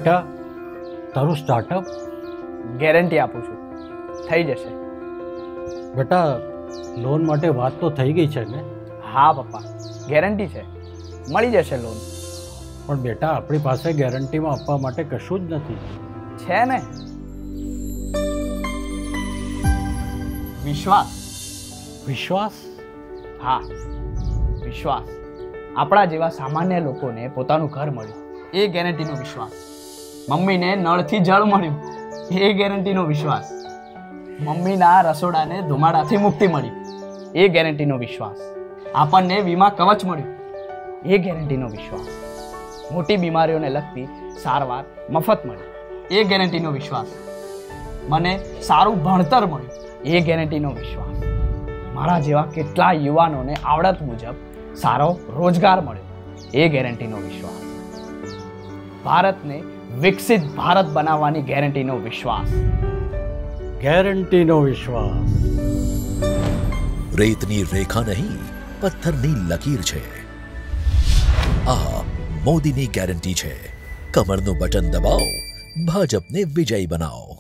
બેટા તારું startup guarantee આપું છું, થઈ જશે. બેટા લોન માટે વાત તો થઈ ગઈ છે ને? હા પપ્પા, ગેરંટી છે, મળી જશે લોન. પણ બેટા આપણી પાસે ગેરંટીમાં આપવા માટે કશું જ નથી. છે ને, વિશ્વાસ. વિશ્વાસ? હા, વિશ્વાસ. આપણા જેવા સામાન્ય લોકોને પોતાનું ઘર મળ્યું, એ ગેરંટીનો વિશ્વાસ. મમ્મીને નળથી જળ મળ્યું, એ ગેરંટીનો વિશ્વાસ. મમ્મીના રસોડાને ધુમાડાથી મુક્તિ મળી, એ ગેરંટીનો વિશ્વાસ. આપણને વીમા કવચ મળ્યું, એ ગેરંટીનો વિશ્વાસ. મોટી બીમારીઓને લગતી સારવાર મફત મળી, એ ગેરંટીનો વિશ્વાસ. મને સારું ભણતર મળ્યું, એ ગેરંટીનો વિશ્વાસ. મારા જેવા કેટલા યુવાનોને આવડત મુજબ સારો રોજગાર મળ્યો, એ ગેરંટીનો વિશ્વાસ. ભારતને વિકસિત ભારત બનાવવાની ગેરંટીનો વિશ્વાસ. ગેરંટીનો વિશ્વાસ. રેતની રેખા નહીં, પથ્થરની લકીર છે. આ મોદીની ગેરંટી છે. કમરનું બટન દબાવો, ભાજપને વિજયી બનાવો.